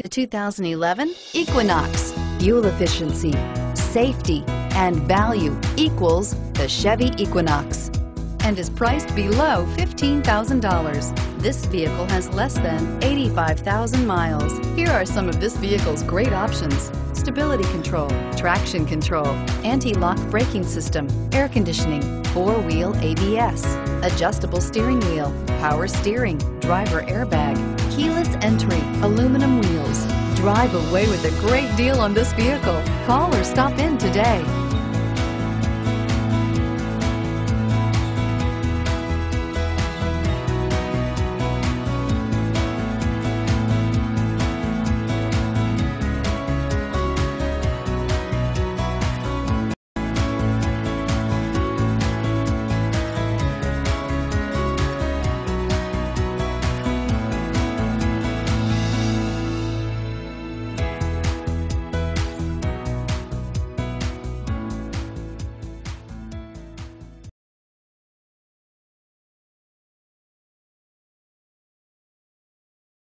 The 2011 Equinox. Fuel efficiency, safety, and value equals the Chevy Equinox, and is priced below $15,000. This vehicle has less than 85,000 miles. Here are some of this vehicle's great options: stability control, traction control, anti-lock braking system, air conditioning, four-wheel ABS, adjustable steering wheel, power steering, driver airbag, keyless entry, aluminum wheels. Drive away with a great deal on this vehicle. Call or stop in today.